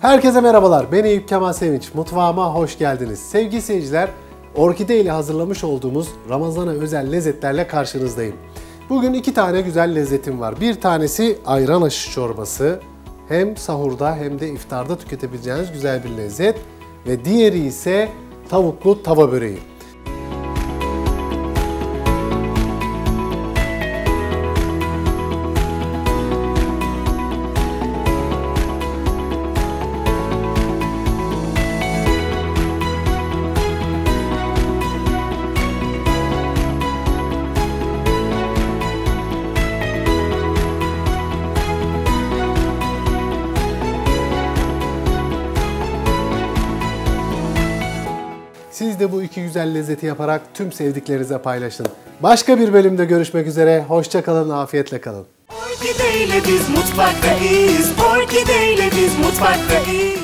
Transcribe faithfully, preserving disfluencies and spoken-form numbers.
Herkese merhabalar, ben Eyüp Kemal Sevinç. Mutfağıma hoş geldiniz. Sevgili seyirciler, orkide ile hazırlamış olduğumuz Ramazan'a özel lezzetlerle karşınızdayım. Bugün iki tane güzel lezzetim var. Bir tanesi ayran aşı çorbası. Hem sahurda hem de iftarda tüketebileceğiniz güzel bir lezzet. Ve diğeri ise tavuklu tava böreği. Siz de bu iki güzel lezzeti yaparak tüm sevdiklerinize paylaşın. Başka bir bölümde görüşmek üzere. Hoşça kalın, afiyetle kalın. Orkide ile biz mutfaktayız. Orkide ile biz mutfaktayız.